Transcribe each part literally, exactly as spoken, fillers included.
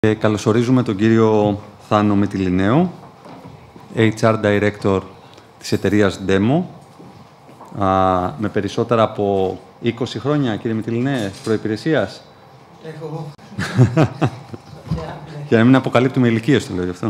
Ε, καλωσορίζουμε τον κύριο Θάνο Μητυλινέο, έιτς αρ Director της εταιρείας Demo, α, με περισσότερα από είκοσι χρόνια, κύριε Μητυλινέ, προϋπηρεσίας. Έχω. Για να μην αποκαλύπτουμε ηλικίες, το λέω γι' αυτό.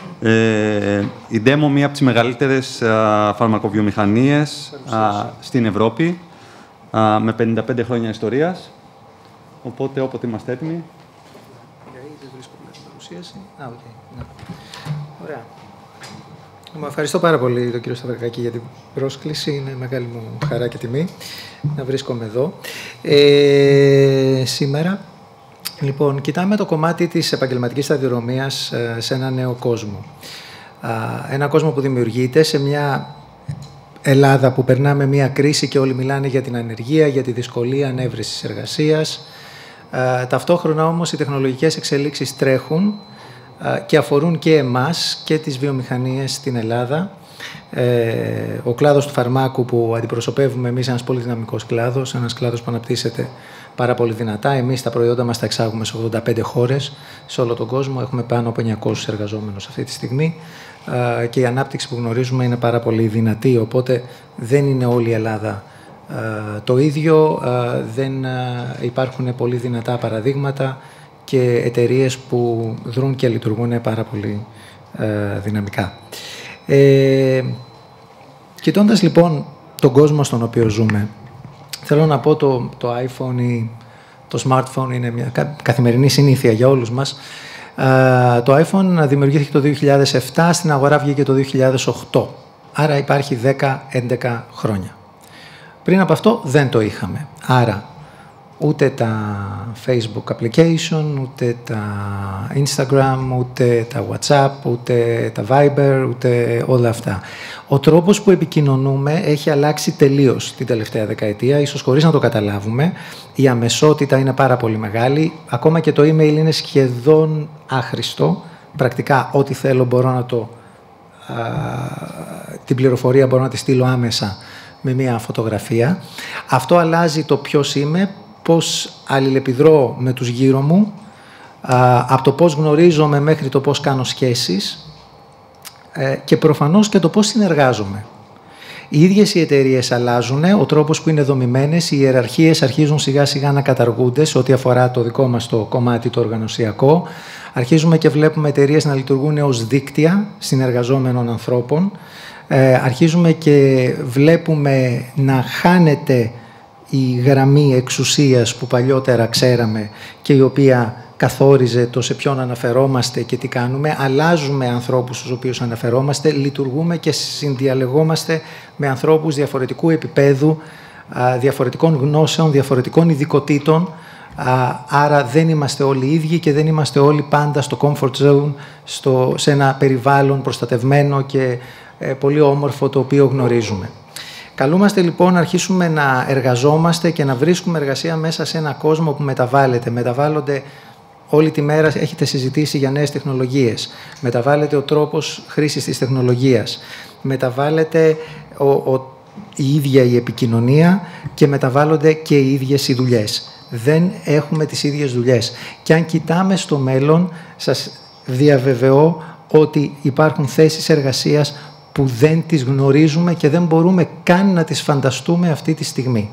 Ε, η Demo, μία από τις μεγαλύτερες α, φαρμακοβιομηχανίες α, στην Ευρώπη, α, με πενήντα πέντε χρόνια ιστορίας. Οπότε, όποτε είμαστε έτοιμοι. Δεν βρίσκω την παρουσίαση. Α, οκ. Ναι. Ωραία. Μου ευχαριστώ πάρα πολύ τον κύριο Σταυρακάκη για την πρόσκληση. Είναι μεγάλη μου χαρά και τιμή να βρίσκομαι εδώ. Ε, σήμερα, λοιπόν, κοιτάμε το κομμάτι της επαγγελματικής σταδιοδρομίας σε ένα νέο κόσμο. Ένα κόσμο που δημιουργείται σε μια Ελλάδα που περνάμε μια κρίση και όλοι μιλάνε για την ανεργία, για τη δυσκολία ανέβρεσης εργασίας. Ταυτόχρονα όμως οι τεχνολογικές εξελίξεις τρέχουν και αφορούν και εμάς και τις βιομηχανίες στην Ελλάδα. Ο κλάδος του φαρμάκου που αντιπροσωπεύουμε εμείς, ένας πολύ δυναμικός κλάδος, ένας κλάδος που αναπτύσσεται πάρα πολύ δυνατά. Εμείς τα προϊόντα μας τα εξάγουμε σε ογδόντα πέντε χώρες σε όλο τον κόσμο. Έχουμε πάνω από εννιακόσιους εργαζόμενους αυτή τη στιγμή και η ανάπτυξη που γνωρίζουμε είναι πάρα πολύ δυνατή. Οπότε δεν είναι όλη η Ελλάδα το ίδιο. Δεν υπάρχουν πολύ δυνατά παραδείγματα και εταιρείες που δρούν και λειτουργούν πάρα πολύ δυναμικά. Ε, κοιτώντας λοιπόν τον κόσμο στον οποίο ζούμε, θέλω να πω το, το iPhone ή το smartphone είναι μια καθημερινή συνήθεια για όλους μας. Uh, το iPhone δημιουργήθηκε το δύο χιλιάδες επτά, στην αγορά βγήκε το δύο χιλιάδες οκτώ. Άρα υπάρχει δέκα με έντεκα χρόνια. Πριν από αυτό δεν το είχαμε. Άρα ούτε τα Facebook application, ούτε τα Instagram, ούτε τα WhatsApp, ούτε τα Viber, ούτε όλα αυτά. Ο τρόπος που επικοινωνούμε έχει αλλάξει τελείως την τελευταία δεκαετία, ίσως χωρίς να το καταλάβουμε. Η αμεσότητα είναι πάρα πολύ μεγάλη. Ακόμα και το email είναι σχεδόν άχρηστο. Πρακτικά ό,τι θέλω μπορώ να το... Α, την πληροφορία μπορώ να τη στείλω άμεσα με μια φωτογραφία. Αυτό αλλάζει το ποιος είμαι, πώς αλληλεπιδρώ με τους γύρω μου, α, από το πώς γνωρίζομαι μέχρι το πώς κάνω σχέσεις ε, και προφανώς και το πώς συνεργάζομαι. Οι ίδιες οι εταιρείες αλλάζουν, ο τρόπος που είναι δομημένες, οι ιεραρχίες αρχίζουν σιγά σιγά να καταργούνται σε ό,τι αφορά το δικό μας το κομμάτι το οργανωσιακό. Αρχίζουμε και βλέπουμε εταιρείες να λειτουργούν ως δίκτυα συνεργαζόμενων ανθρώπων. Ε, αρχίζουμε και βλέπουμε να χάνεται η γραμμή εξουσίας που παλιότερα ξέραμε και η οποία καθόριζε το σε ποιον αναφερόμαστε και τι κάνουμε. Αλλάζουμε ανθρώπους στους οποίους αναφερόμαστε, λειτουργούμε και συνδιαλεγόμαστε με ανθρώπους διαφορετικού επίπεδου, διαφορετικών γνώσεων, διαφορετικών ειδικοτήτων. Άρα δεν είμαστε όλοι ίδιοι και δεν είμαστε όλοι πάντα στο comfort zone, στο, σε ένα περιβάλλον προστατευμένο και ε, πολύ όμορφο το οποίο γνωρίζουμε. Καλούμαστε λοιπόν να αρχίσουμε να εργαζόμαστε και να βρίσκουμε εργασία μέσα σε ένα κόσμο που μεταβάλλεται. Μεταβάλλονται όλη τη μέρα, έχετε συζητήσει για νέες τεχνολογίες. Μεταβάλλεται ο τρόπος χρήσης της τεχνολογίας. Μεταβάλλεται ο, ο, η ίδια η επικοινωνία και μεταβάλλονται και οι ίδιες οι δουλειές. Δεν έχουμε τις ίδιες δουλειές. Και αν κοιτάμε στο μέλλον, σας διαβεβαιώ ότι υπάρχουν θέσεις εργασίας που δεν τις γνωρίζουμε και δεν μπορούμε καν να τις φανταστούμε αυτή τη στιγμή.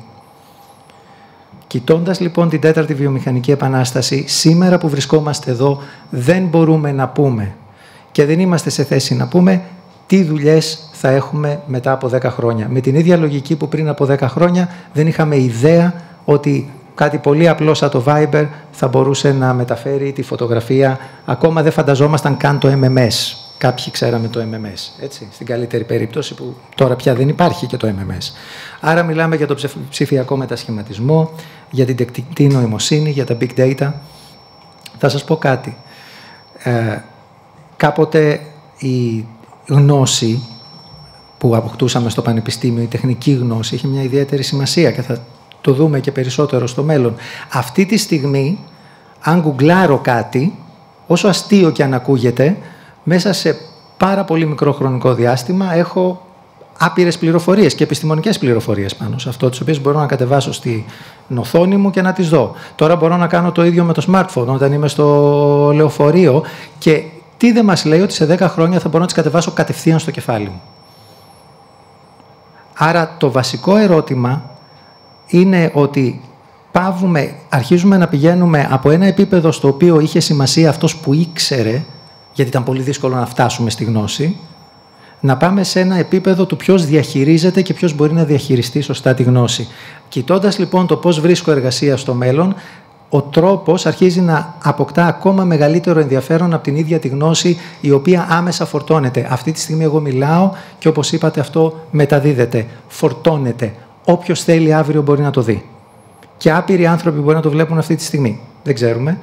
Κοιτώντας λοιπόν την τέταρτη βιομηχανική επανάσταση, σήμερα που βρισκόμαστε εδώ δεν μπορούμε να πούμε και δεν είμαστε σε θέση να πούμε τι δουλειές θα έχουμε μετά από δέκα χρόνια. Με την ίδια λογική που πριν από δέκα χρόνια δεν είχαμε ιδέα ότι κάτι πολύ απλό σαν το Viber θα μπορούσε να μεταφέρει τη φωτογραφία. Ακόμα δεν φανταζόμασταν καν το εμ εμ ες. Κάποιοι ξέραμε το εμ εμ ες, έτσι, στην καλύτερη περίπτωση που τώρα πια δεν υπάρχει και το εμ εμ ες. Άρα μιλάμε για το ψηφιακό μετασχηματισμό, για την τεκτική νοημοσύνη, για τα big data. Θα σας πω κάτι. Ε, κάποτε η γνώση που αποκτούσαμε στο πανεπιστήμιο, η τεχνική γνώση, είχε μια ιδιαίτερη σημασία και θα το δούμε και περισσότερο στο μέλλον. Αυτή τη στιγμή, αν γκουγκλάρω κάτι, όσο αστείο και αν ακούγεται, μέσα σε πάρα πολύ μικρό χρονικό διάστημα έχω άπειρες πληροφορίες και επιστημονικές πληροφορίες πάνω σε αυτό, τις οποίες μπορώ να κατεβάσω στην οθόνη μου και να τις δω. Τώρα μπορώ να κάνω το ίδιο με το smartphone όταν είμαι στο λεωφορείο και τι δεν μας λέει ότι σε δέκα χρόνια θα μπορώ να τις κατεβάσω κατευθείαν στο κεφάλι μου. Άρα το βασικό ερώτημα είναι ότι πάβουμε, αρχίζουμε να πηγαίνουμε από ένα επίπεδο στο οποίο είχε σημασία αυτός που ήξερε, γιατί ήταν πολύ δύσκολο να φτάσουμε στη γνώση, να πάμε σε ένα επίπεδο του ποιος διαχειρίζεται και ποιος μπορεί να διαχειριστεί σωστά τη γνώση. Κοιτώντας λοιπόν το πώς βρίσκω εργασία στο μέλλον, ο τρόπος αρχίζει να αποκτά ακόμα μεγαλύτερο ενδιαφέρον από την ίδια τη γνώση, η οποία άμεσα φορτώνεται. Αυτή τη στιγμή εγώ μιλάω και όπως είπατε αυτό μεταδίδεται, φορτώνεται. Όποιος θέλει αύριο μπορεί να το δει. Και άπειροι άνθρωποι μπορεί να το βλέπουν αυτή τη στιγμή. Δεν ξέρουμε.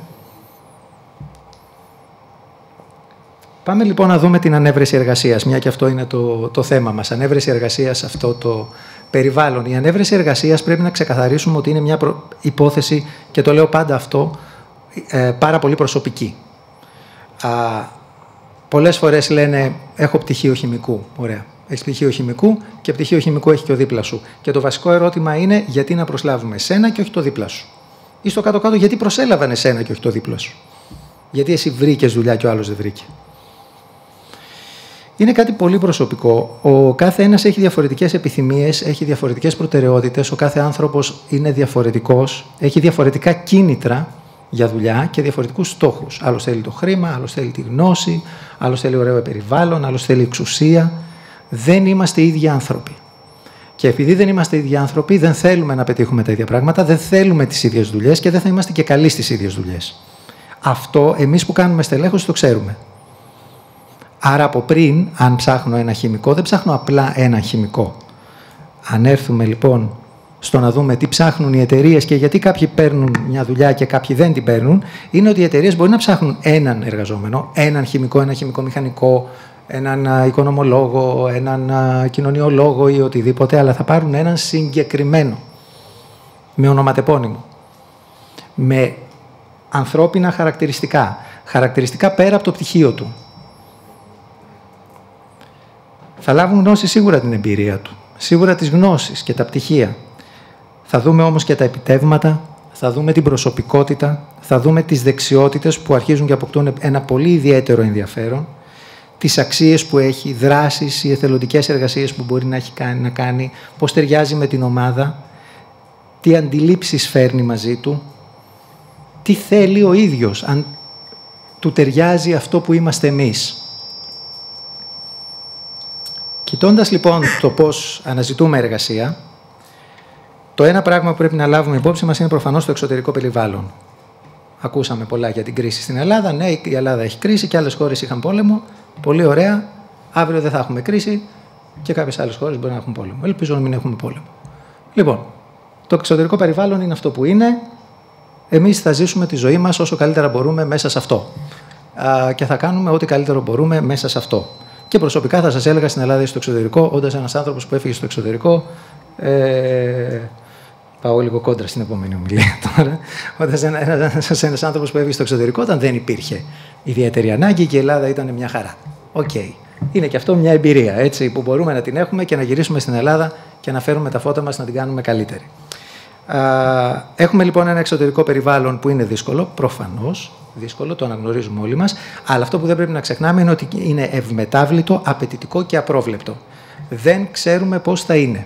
Πάμε λοιπόν να δούμε την ανέβρεση εργασίας, μια και αυτό είναι το, το θέμα μας. Ανέβρεση εργασίας σε αυτό το περιβάλλον. Η ανέβρεση εργασίας πρέπει να ξεκαθαρίσουμε ότι είναι μια προ... υπόθεση, και το λέω πάντα αυτό, ε, πάρα πολύ προσωπική. Α, πολλές φορές λένε έχω πτυχίο χημικού. Ωραία. Έχεις πτυχίο χημικού και πτυχίο χημικού έχει και ο δίπλα σου. Και το βασικό ερώτημα είναι γιατί να προσλάβουμε εσένα και όχι το δίπλα σου. Ή στο κάτω-κάτω γιατί προσέλαβαν εσένα και όχι το δίπλα σου. Γιατί εσύ βρήκες δουλειά και ο άλλος δεν βρήκε. Είναι κάτι πολύ προσωπικό. Ο κάθε ένας έχει διαφορετικές επιθυμίες, έχει διαφορετικές προτεραιότητες, ο κάθε άνθρωπος είναι διαφορετικός, έχει διαφορετικά κίνητρα για δουλειά και διαφορετικούς στόχους. Άλλος θέλει το χρήμα, άλλος θέλει τη γνώση, άλλος θέλει ωραίο περιβάλλον, άλλος θέλει εξουσία. Δεν είμαστε ίδιοι άνθρωποι. Και επειδή δεν είμαστε ίδιοι άνθρωποι, δεν θέλουμε να πετύχουμε τα ίδια πράγματα, δεν θέλουμε τις ίδιες δουλειές και δεν θα είμαστε και καλοί στις ίδιες δουλειές. Αυτό εμείς που κάνουμε στελέχωση το ξέρουμε. Άρα από πριν, αν ψάχνω ένα χημικό, δεν ψάχνω απλά ένα χημικό. Αν έρθουμε λοιπόν στο να δούμε τι ψάχνουν οι εταιρείες και γιατί κάποιοι παίρνουν μια δουλειά και κάποιοι δεν την παίρνουν, είναι ότι οι εταιρείες μπορεί να ψάχνουν έναν εργαζόμενο, έναν χημικό, ένα χημικό μηχανικό, έναν οικονομολόγο, έναν κοινωνιολόγο ή οτιδήποτε, αλλά θα πάρουν έναν συγκεκριμένο, με ονοματεπώνυμο, με ανθρώπινα χαρακτηριστικά, χαρακτηριστικά πέρα από το πτυχίο του. Θα λάβουν γνώση σίγουρα την εμπειρία του, σίγουρα τις γνώσεις και τα πτυχία. Θα δούμε όμως και τα επιτεύγματα, θα δούμε την προσωπικότητα, θα δούμε τις δεξιότητες που αρχίζουν και αποκτούν ένα πολύ ιδιαίτερο ενδιαφέρον, τις αξίες που έχει, δράσεις, οι εθελοντικές εργασίες που μπορεί να έχει κάνει, να κάνει, πώς ταιριάζει με την ομάδα, τι αντιλήψεις φέρνει μαζί του, τι θέλει ο ίδιος, αν του ταιριάζει αυτό που είμαστε εμείς. Κοιτώντας λοιπόν το πώς αναζητούμε εργασία, το ένα πράγμα που πρέπει να λάβουμε υπόψη μας είναι προφανώς το εξωτερικό περιβάλλον. Ακούσαμε πολλά για την κρίση στην Ελλάδα. Ναι, η Ελλάδα έχει κρίση και άλλες χώρες είχαν πόλεμο. Πολύ ωραία. Αύριο δεν θα έχουμε κρίση και κάποιες άλλες χώρες μπορεί να έχουν πόλεμο. Ελπίζω να μην έχουμε πόλεμο. Λοιπόν, το εξωτερικό περιβάλλον είναι αυτό που είναι. Εμείς θα ζήσουμε τη ζωή μας όσο καλύτερα μπορούμε μέσα σε αυτό. Α, και θα κάνουμε ό,τι καλύτερο μπορούμε μέσα σε αυτό. Και προσωπικά θα σας έλεγα στην Ελλάδα ή στο εξωτερικό, όντας ένας άνθρωπος που έφυγε στο εξωτερικό. Ε, πάω λίγο κόντρα στην επόμενη ομιλία τώρα. Όντας ένας, ένας άνθρωπος που έφυγε στο εξωτερικό, όταν δεν υπήρχε ιδιαίτερη ανάγκη και η Ελλάδα ήταν μια χαρά. Οκ. Okay. Είναι και αυτό μια εμπειρία, έτσι, που μπορούμε να την έχουμε και να γυρίσουμε στην Ελλάδα και να φέρουμε τα φώτα μας να την κάνουμε καλύτερη. Α, έχουμε λοιπόν ένα εξωτερικό περιβάλλον που είναι δύσκολο, προφανώς δύσκολο, το αναγνωρίζουμε όλοι μας, αλλά αυτό που δεν πρέπει να ξεχνάμε είναι ότι είναι ευμετάβλητο, απαιτητικό και απρόβλεπτο. Δεν ξέρουμε πώς θα είναι.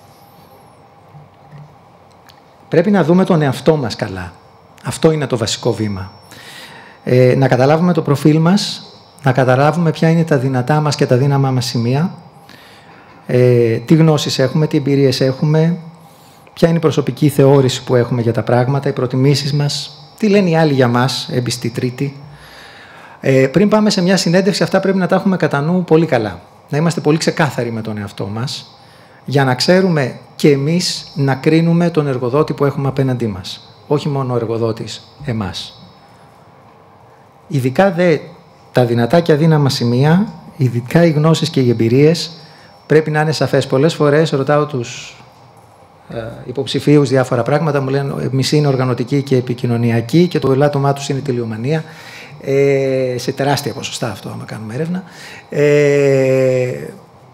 Πρέπει να δούμε τον εαυτό μας καλά. Αυτό είναι το βασικό βήμα. Ε, να καταλάβουμε το προφίλ μας, να καταλάβουμε ποια είναι τα δυνατά μας και τα δύναμα μας σημεία, ε, τι γνώσεις έχουμε, τι εμπειρίες έχουμε, ποια είναι η προσωπική θεώρηση που έχουμε για τα πράγματα, οι προτιμήσεις μας, τι λένε οι άλλοι για μας, έμπιστη τρίτη. Ε, πριν πάμε σε μια συνέντευξη, αυτά πρέπει να τα έχουμε κατά νου πολύ καλά. Να είμαστε πολύ ξεκάθαροι με τον εαυτό μας, για να ξέρουμε και εμείς να κρίνουμε τον εργοδότη που έχουμε απέναντί μας. Όχι μόνο ο εργοδότης, εμάς. Ειδικά δε τα δυνατά και αδύναμα σημεία, ειδικά οι γνώσεις και οι εμπειρίες, πρέπει να είναι σαφές. Πολλές φορές ρωτάω τους ε, υποψηφίους διάφορα πράγματα, μου λένε μισή είναι οργανωτική και επικοινωνιακή και το ελάττωμά τους είναι τελειομανία. Ε, σε τεράστια ποσοστά αυτό, άμα κάνουμε έρευνα. Ε,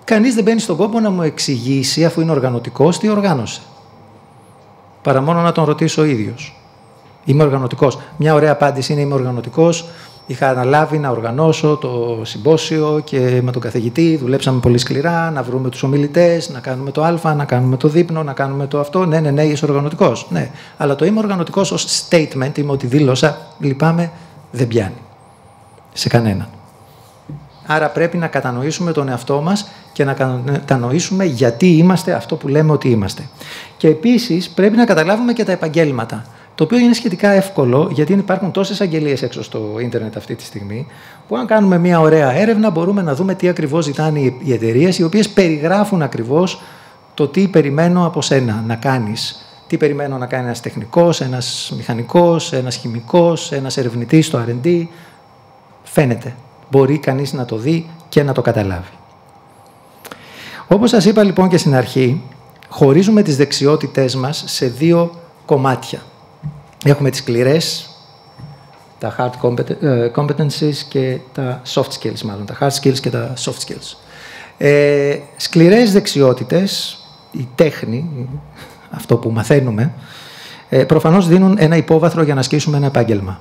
κανείς δεν μπαίνει στον κόπο να μου εξηγήσει, αφού είναι οργανωτικός, τι οργάνωσε. Παρά μόνο να τον ρωτήσω ο ίδιος. Είμαι οργανωτικός. Μια ωραία απάντηση είναι είμαι οργανωτικός. Είχα αναλάβει να οργανώσω το συμπόσιο και με τον καθηγητή δουλέψαμε πολύ σκληρά, να βρούμε τους ομιλητές, να κάνουμε το α, να κάνουμε το δείπνο, να κάνουμε το αυτό. Ναι, ναι, ναι, είσαι οργανωτικός. Ναι. Αλλά το είμαι οργανωτικός ως statement, είμαι ότι δήλωσα, λυπάμαι, δεν πιάνει σε κανέναν. Άρα πρέπει να κατανοήσουμε τον εαυτό μας και να κατανοήσουμε γιατί είμαστε αυτό που λέμε ότι είμαστε. Και επίσης πρέπει να καταλάβουμε και τα επαγγέλματα. Το οποίο είναι σχετικά εύκολο, γιατί υπάρχουν τόσες αγγελίες έξω στο ίντερνετ αυτή τη στιγμή, που αν κάνουμε μια ωραία έρευνα μπορούμε να δούμε τι ακριβώς ζητάνε οι εταιρείες, οι οποίες περιγράφουν ακριβώς το τι περιμένω από σένα να κάνεις. Τι περιμένω να κάνει ένας τεχνικός, ένας μηχανικός, ένας χημικός, ένας ερευνητής στο αρ εντ ντι. Φαίνεται. Μπορεί κανείς να το δει και να το καταλάβει. Όπως σας είπα λοιπόν και στην αρχή, χωρίζουμε τις δεξιότητές μας σε δύο κομμάτια. Έχουμε τις σκληρές, τα hard competencies και τα soft skills μάλλον, τα hard skills και τα soft skills. Ε, σκληρές δεξιότητες, η τέχνη, αυτό που μαθαίνουμε, ε, προφανώς δίνουν ένα υπόβαθρο για να ασκήσουμε ένα επάγγελμα.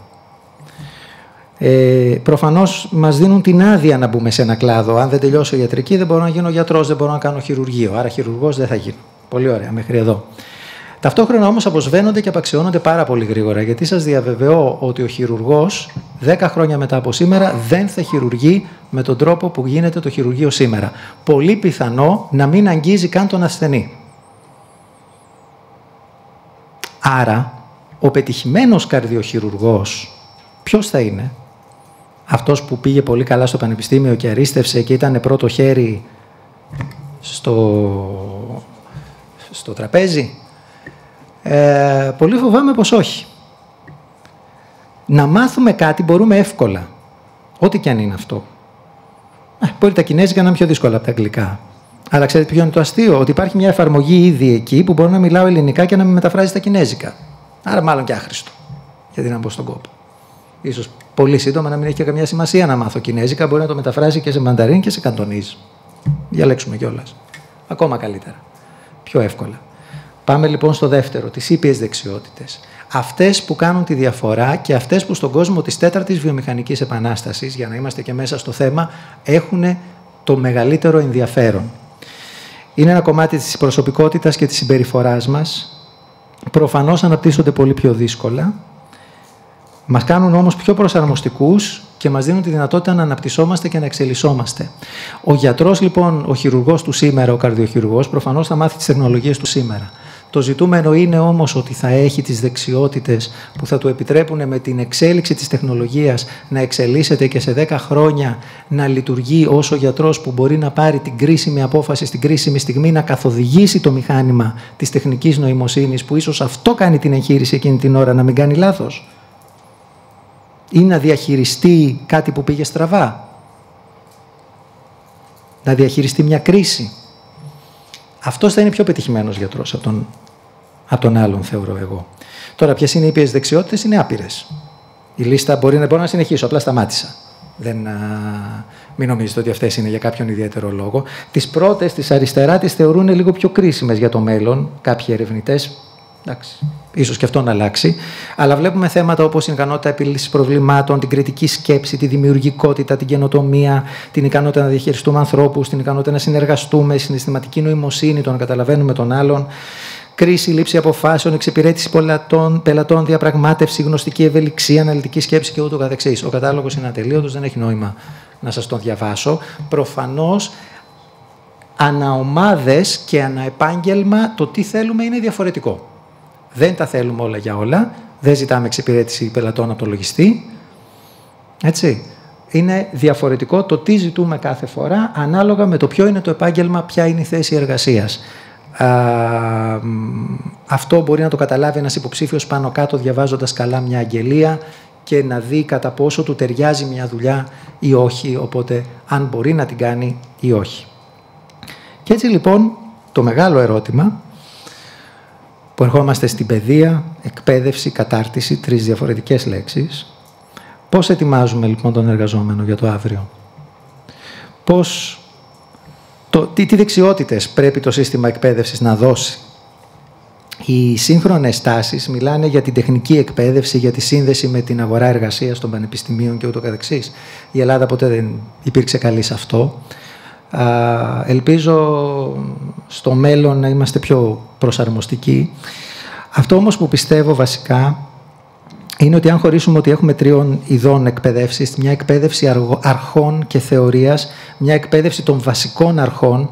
Ε, προφανώς μας δίνουν την άδεια να μπούμε σε ένα κλάδο. Αν δεν τελειώσω ιατρική δεν μπορώ να γίνω γιατρός, δεν μπορώ να κάνω χειρουργείο, άρα χειρουργός δεν θα γίνω. Πολύ ωραία, μέχρι εδώ. Ταυτόχρονα όμως αποσβαίνονται και απαξιώνονται πάρα πολύ γρήγορα, γιατί σας διαβεβαιώ ότι ο χειρουργός δέκα χρόνια μετά από σήμερα δεν θα χειρουργεί με τον τρόπο που γίνεται το χειρουργείο σήμερα. Πολύ πιθανό να μην αγγίζει καν τον ασθενή. Άρα, ο πετυχημένος καρδιοχειρουργός ποιος θα είναι? Αυτός που πήγε πολύ καλά στο πανεπιστήμιο και αρίστευσε και ήταν πρώτο χέρι στο, στο τραπέζι? Ε, πολύ φοβάμαι πως όχι. Να μάθουμε κάτι μπορούμε εύκολα. Ό,τι και αν είναι αυτό. Ε, μπορεί τα κινέζικα να είναι πιο δύσκολα από τα αγγλικά. Αλλά ξέρετε ποιο είναι το αστείο? Ότι υπάρχει μια εφαρμογή ήδη εκεί που μπορώ να μιλάω ελληνικά και να με μεταφράζει τα κινέζικα. Άρα μάλλον και άχρηστο. Γιατί να μπω στον κόπο. Ίσως πολύ σύντομα να μην έχει και καμιά σημασία να μάθω κινέζικα. Μπορεί να το μεταφράζει και σε μανταρίν και σε καντονίζ. Διαλέξουμε κιόλας. Ακόμα καλύτερα. Πιο εύκολα. Πάμε λοιπόν στο δεύτερο, τις ήπιες δεξιότητες. Αυτές που κάνουν τη διαφορά και αυτές που στον κόσμο της τέταρτης βιομηχανικής επανάστασης, για να είμαστε και μέσα στο θέμα, έχουν το μεγαλύτερο ενδιαφέρον. Είναι ένα κομμάτι της προσωπικότητας και της συμπεριφοράς μας. Προφανώς αναπτύσσονται πολύ πιο δύσκολα. Μας κάνουν όμως πιο προσαρμοστικούς και μας δίνουν τη δυνατότητα να αναπτυσσόμαστε και να εξελισσόμαστε. Ο γιατρός λοιπόν, ο χειρουργός του σήμερα, ο καρδιοχειρουργός, προφανώς θα μάθει τις τεχνολογίες του σήμερα. Το ζητούμενο είναι όμως ότι θα έχει τις δεξιότητες που θα του επιτρέπουν με την εξέλιξη της τεχνολογίας να εξελίσσεται και σε δέκα χρόνια να λειτουργεί ως ο γιατρός που μπορεί να πάρει την κρίσιμη απόφαση στην κρίσιμη στιγμή να καθοδηγήσει το μηχάνημα της τεχνικής νοημοσύνης, που ίσως αυτό κάνει την εγχείρηση εκείνη την ώρα να μην κάνει λάθος. Ή να διαχειριστεί κάτι που πήγε στραβά. Να διαχειριστεί μια κρίση. Αυτός θα είναι πιο πετυχημένος γιατρός από τον, από τον άλλον, θεωρώ εγώ. Τώρα, ποιες είναι οι ήπιες δεξιότητες? Είναι άπειρες. Η λίστα μπορεί να, μπορώ να συνεχίσω, απλά σταμάτησα. Δεν, α, μην νομίζετε ότι αυτές είναι για κάποιον ιδιαίτερο λόγο. Τις πρώτες, τις αριστερά, τις θεωρούν λίγο πιο κρίσιμες για το μέλλον, κάποιοι ερευνητές. Εντάξει, ίσως και αυτό να αλλάξει. Αλλά βλέπουμε θέματα όπως η ικανότητα επίλυσης προβλημάτων, την κριτική σκέψη, τη δημιουργικότητα, την καινοτομία, την ικανότητα να διαχειριστούμε ανθρώπους, την ικανότητα να συνεργαστούμε, συναισθηματική νοημοσύνη, το να καταλαβαίνουμε τον άλλον, κρίση, λήψη αποφάσεων, εξυπηρέτηση πελατών, πελατών, διαπραγμάτευση, γνωστική ευελιξία, αναλυτική σκέψη και ούτω καθεξής. Ο κατάλογος είναι ατελείωτος, δεν έχει νόημα να σας τον διαβάσω. Προφανώς, αναομάδες και αναεπάγγελμα, το τι θέλουμε είναι διαφορετικό. Δεν τα θέλουμε όλα για όλα. Δεν ζητάμε εξυπηρέτηση πελατών από το λογιστή. Έτσι. Είναι διαφορετικό το τι ζητούμε κάθε φορά, ανάλογα με το ποιο είναι το επάγγελμα, ποια είναι η θέση εργασίας. Α, αυτό μπορεί να το καταλάβει ένας υποψήφιος πάνω κάτω, διαβάζοντας καλά μια αγγελία και να δει κατά πόσο του ταιριάζει μια δουλειά ή όχι, οπότε αν μπορεί να την κάνει ή όχι. Και έτσι λοιπόν το μεγάλο ερώτημα, που ερχόμαστε στην παιδεία, εκπαίδευση, κατάρτιση, τρεις διαφορετικές λέξεις. Πώς ετοιμάζουμε λοιπόν τον εργαζόμενο για το αύριο? Πώς το, τι, τι δεξιότητες πρέπει το σύστημα εκπαίδευσης να δώσει. Οι σύγχρονες τάσεις μιλάνε για την τεχνική εκπαίδευση, για τη σύνδεση με την αγορά εργασίας των πανεπιστημίων και ούτω καθεξής. Η Ελλάδα ποτέ δεν υπήρξε καλή σε αυτό. Ελπίζω στο μέλλον να είμαστε πιο προσαρμοστικοί. Αυτό όμως που πιστεύω βασικά είναι ότι αν χωρίσουμε ότι έχουμε τριών ειδών εκπαιδεύσεις, μια εκπαίδευση αρχών και θεωρίας, μια εκπαίδευση των βασικών αρχών,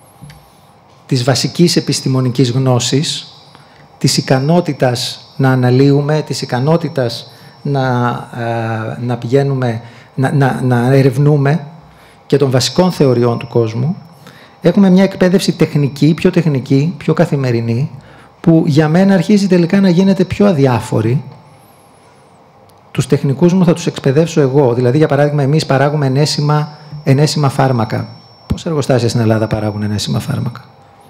της βασικής επιστημονικής γνώσης, της ικανότητας να αναλύουμε, της ικανότητας να, να πηγαίνουμε, να, να, να ερευνούμε και των βασικών θεωριών του κόσμου, έχουμε μια εκπαίδευση τεχνική, πιο τεχνική, πιο καθημερινή, που για μένα αρχίζει τελικά να γίνεται πιο αδιάφορη. Τους τεχνικούς μου θα τους εκπαιδεύσω εγώ. Δηλαδή, για παράδειγμα, εμείς παράγουμε ενέσιμα, ενέσιμα φάρμακα. Πόσα εργοστάσια στην Ελλάδα παράγουν ενέσιμα φάρμακα?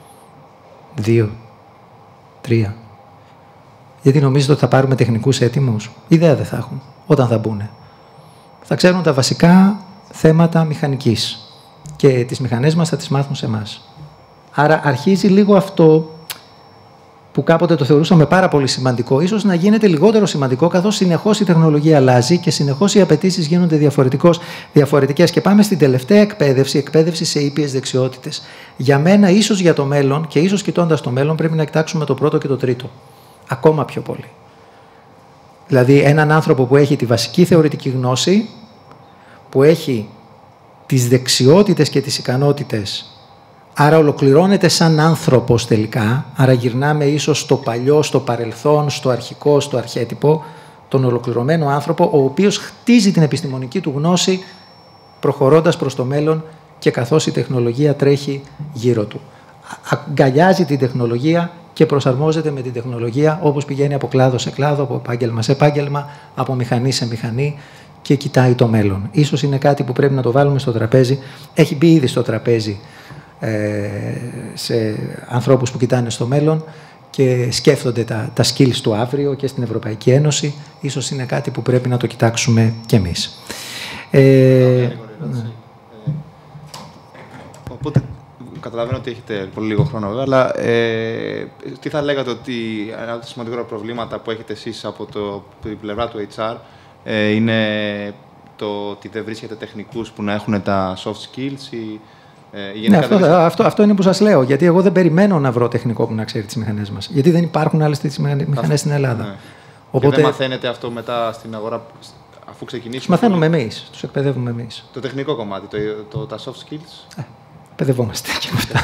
Δύο. Τρία. Γιατί νομίζετε ότι θα πάρουμε τεχνικούς έτοιμους? Ιδέα δεν θα έχουν όταν θα μπουν. Θα ξέρουν τα βασικά θέματα μηχανικής και τις μηχανές μας θα τις μάθουν σε εμάς. Άρα αρχίζει λίγο αυτό που κάποτε το θεωρούσαμε πάρα πολύ σημαντικό, ίσως να γίνεται λιγότερο σημαντικό, καθώς συνεχώς η τεχνολογία αλλάζει και συνεχώς οι απαιτήσεις γίνονται διαφορετικές. Και πάμε στην τελευταία εκπαίδευση, εκπαίδευση σε ήπιες δεξιότητες. Για μένα, ίσως για το μέλλον και ίσως κοιτώντας το μέλλον, πρέπει να κοιτάξουμε το πρώτο και το τρίτο. Ακόμα πιο πολύ. Δηλαδή, έναν άνθρωπο που έχει τη βασική θεωρητική γνώση, που έχει τις δεξιότητες και τις ικανότητες, άρα ολοκληρώνεται σαν άνθρωπος τελικά, άρα γυρνάμε ίσως στο παλιό, στο παρελθόν, στο αρχικό, στο αρχέτυπο, τον ολοκληρωμένο άνθρωπο, ο οποίος χτίζει την επιστημονική του γνώση προχωρώντας προς το μέλλον και καθώς η τεχνολογία τρέχει γύρω του. Αγκαλιάζει την τεχνολογία και προσαρμόζεται με την τεχνολογία, όπως πηγαίνει από κλάδο σε κλάδο, από επάγγελμα σε επάγγελμα, από μηχανή σε μηχανή και κοιτάει το μέλλον. Ίσως είναι κάτι που πρέπει να το βάλουμε στο τραπέζι. Έχει μπει ήδη στο τραπέζι σε ανθρώπους που κοιτάνε στο μέλλον και σκέφτονται τα, τα skills του αύριο και στην Ευρωπαϊκή Ένωση. Ίσως είναι κάτι που πρέπει να το κοιτάξουμε κι εμείς. Ε, ναι. Οπότε, καταλαβαίνω ότι έχετε πολύ λίγο χρόνο βέβαια, αλλά ε, τι θα λέγατε ότι ένα από τα σημαντικότερα προβλήματα που έχετε εσείς από το, την πλευρά του έιτς αρ ε, είναι το ότι δεν βρίσκετε τεχνικούς που να έχουν τα soft skills ή Ε, ναι, αυτό, αυτό, αυτό είναι που σας λέω. Γιατί εγώ δεν περιμένω να βρω τεχνικό που να ξέρει τις μηχανές μας. Γιατί δεν υπάρχουν άλλες τέτοιες μηχανές στην Ελλάδα. Ναι. Οπότε... Και δεν μαθαίνετε αυτό μετά στην αγορά, αφού ξεκινήσουμε. Τους μαθαίνουμε εμείς. Τους εκπαιδεύουμε εμείς. Το τεχνικό κομμάτι, το, το, τα soft skills. Ε, εκπαιδευόμαστε και αυτά.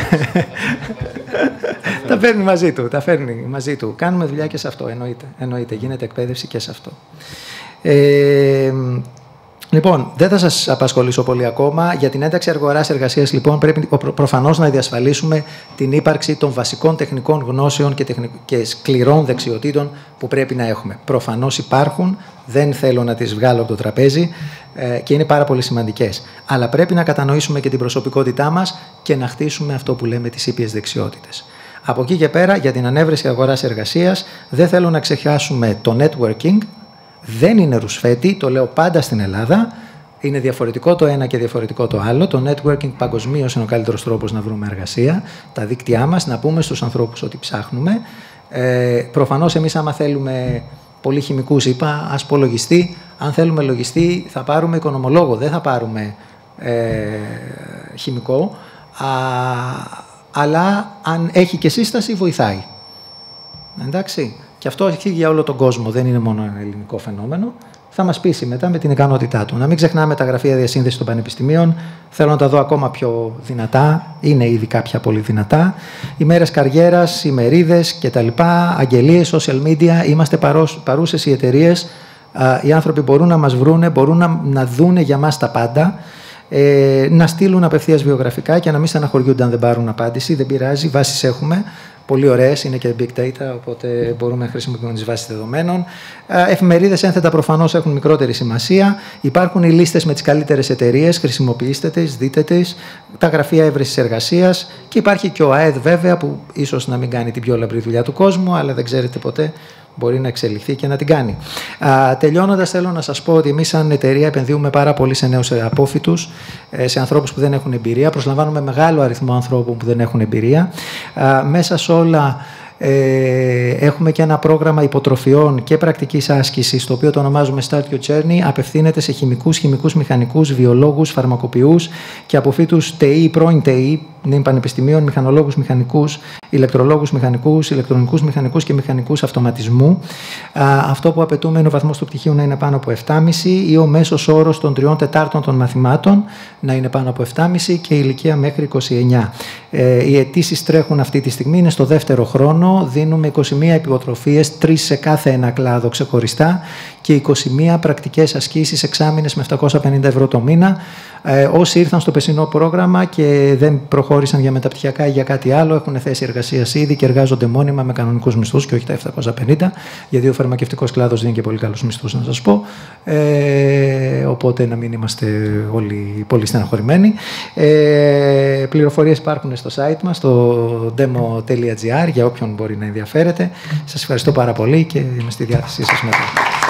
Τα φέρνει μαζί του. Τα φέρνει μαζί του. Κάνουμε δουλειά και σε αυτό. Εννοείται. Εννοείται. Γίνεται εκπαίδευση και σε αυτό. Ε, Λοιπόν, δεν θα σας απασχολήσω πολύ ακόμα. Για την ένταξη αγοράς-εργασίας, λοιπόν, πρέπει προφανώς να διασφαλίσουμε την ύπαρξη των βασικών τεχνικών γνώσεων και, τεχνικ... και σκληρών δεξιοτήτων που πρέπει να έχουμε. Προφανώς υπάρχουν, δεν θέλω να τις βγάλω από το τραπέζι ε, και είναι πάρα πολύ σημαντικές. Αλλά πρέπει να κατανοήσουμε και την προσωπικότητά μας και να χτίσουμε αυτό που λέμε τις ήπιες δεξιότητες. Από εκεί και πέρα, για την ανέβρεση αγοράς-εργασίας, δεν θέλω να ξεχάσουμε το networking. Δεν είναι ρουσφέτη, το λέω πάντα στην Ελλάδα. Είναι διαφορετικό το ένα και διαφορετικό το άλλο. Το networking παγκοσμίως είναι ο καλύτερος τρόπος να βρούμε εργασία. Τα δίκτυά μας, να πούμε στους ανθρώπους ότι ψάχνουμε. Ε, προφανώς εμείς άμα θέλουμε πολύ χημικούς, είπα, ας πω λογιστή. Αν θέλουμε λογιστή θα πάρουμε οικονομολόγο, δεν θα πάρουμε ε, χημικό. Α, αλλά αν έχει και σύσταση βοηθάει. Εντάξει. Και αυτό έχει για όλο τον κόσμο, δεν είναι μόνο ένα ελληνικό φαινόμενο. Θα μας πείσει μετά με την ικανότητά του. Να μην ξεχνάμε τα γραφεία διασύνδεσης των πανεπιστημίων. Θέλω να τα δω ακόμα πιο δυνατά. Είναι ήδη κάποια πολύ δυνατά. Οι μέρες καριέρας, οι μερίδες κτλ. Αγγελίες, social media. Είμαστε παρούσες οι εταιρείες. Οι άνθρωποι μπορούν να μας βρούνε, μπορούν να, να δούνε για μας τα πάντα. Ε, να στείλουν απευθείας βιογραφικά και να μην στεναχωριούνται αν δεν πάρουν απάντηση. Δεν πειράζει, βάσεις έχουμε. Πολύ ωραίες, είναι και big data, οπότε μπορούμε να χρησιμοποιούμε τις βάσεις δεδομένων. Εφημερίδες ένθετα προφανώς έχουν μικρότερη σημασία. Υπάρχουν οι λίστες με τις καλύτερες εταιρείες, χρησιμοποιήστε τις, δείτε τις. Τα γραφεία έβρεσης εργασίας. Και υπάρχει και ο ΑΕΔ βέβαια, που ίσως να μην κάνει την πιο λαμπρή δουλειά του κόσμου, αλλά δεν ξέρετε ποτέ μπορεί να εξελιχθεί και να την κάνει. Α, τελειώνοντας, θέλω να σας πω ότι εμείς σαν εταιρεία επενδύουμε πάρα πολύ σε νέους απόφοιτους, σε ανθρώπους που δεν έχουν εμπειρία. Προσλαμβάνουμε μεγάλο αριθμό ανθρώπων που δεν έχουν εμπειρία. Α, μέσα σε όλα Ε, έχουμε και ένα πρόγραμμα υποτροφιών και πρακτικής άσκησης, το οποίο το ονομάζουμε Start Your Journey. Απευθύνεται σε χημικούς, χημικούς μηχανικούς, βιολόγους, φαρμακοποιούς και αποφύτους ΤΕΙ, πρώην ΤΕΙ, νυν πανεπιστημίων, μηχανολόγους μηχανικούς, ηλεκτρολόγους μηχανικούς, ηλεκτρονικούς μηχανικούς και μηχανικούς αυτοματισμού. Α, αυτό που απαιτούμε είναι ο βαθμός του πτυχίου να είναι πάνω από επτά κόμμα πέντε ή ο μέσος όρος των τριών τετάρτων των μαθημάτων να είναι πάνω από επτά κόμμα πέντε και η ηλικία μέχρι είκοσι εννιά. Ε, οι αιτήσεις τρέχουν αυτή τη στιγμή, είναι στο δεύτερο χρόνο. Δίνουμε είκοσι μία υποτροφίες, τρεις σε κάθε ένα κλάδο ξεχωριστά και είκοσι μία πρακτικές ασκήσεις εξάμηνες με επτακόσια πενήντα ευρώ το μήνα. Ε, όσοι ήρθαν στο περσινό πρόγραμμα και δεν προχώρησαν για μεταπτυχιακά ή για κάτι άλλο, έχουν θέση εργασίας ήδη και εργάζονται μόνιμα με κανονικούς μισθούς και όχι τα επτακόσια πενήντα, γιατί ο φαρμακευτικός κλάδος δίνει και πολύ καλούς μισθούς, να σας πω. Ε, οπότε να μην είμαστε όλοι πολύ στεναχωρημένοι. Ε, πληροφορίες υπάρχουν στο site μας, στο demo τελεία gr, για όποιον μπορεί να ενδιαφέρεται. Σας ευχαριστώ πάρα πολύ και είμαι στη διάθεσή σας μετά.